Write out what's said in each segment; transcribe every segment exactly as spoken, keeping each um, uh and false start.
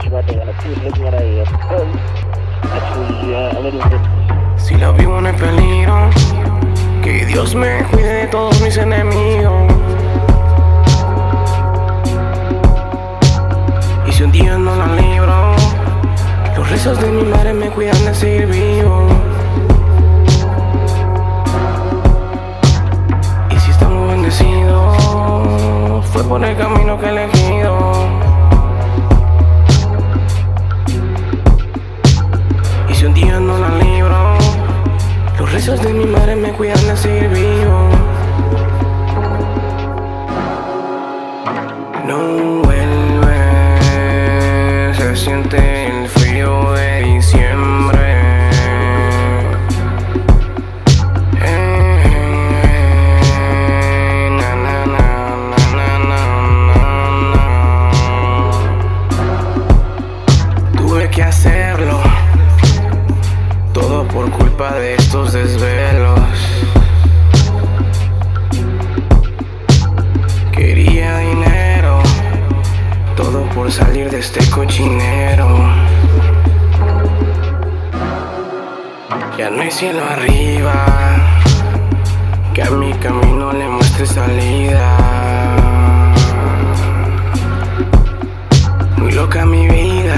Si la vivo en el peligro, que Dios me cuide de todos mis enemigos. Y si un día no la libro, los rezos de mi madre me cuidan de seguir vivo. Y si estamos bendecidos, fue por el camino que he elegido. Y si un día no la libro, los rezos de mi madre me cuidan de seguir vivo. No vuelve, se siente el frío de diciembre. Eh, na, na, na, na, na, na, na. Tuve que hacerlo, todo por culpa de estos desvelos. Quería dinero, todo por salir de este cochinero. Ya no hay cielo arriba, que a mi camino le muestre salida. Muy loca mi vida,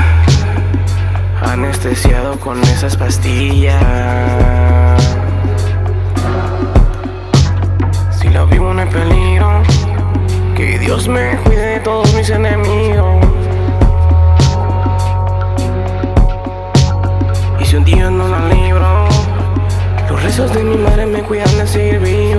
anestesiado con esas pastillas. Si la vivo en el peligro, que Dios me cuide de todos mis enemigos. Y si un día no la libro, los rezos de mi madre me cuidan de seguir vivo.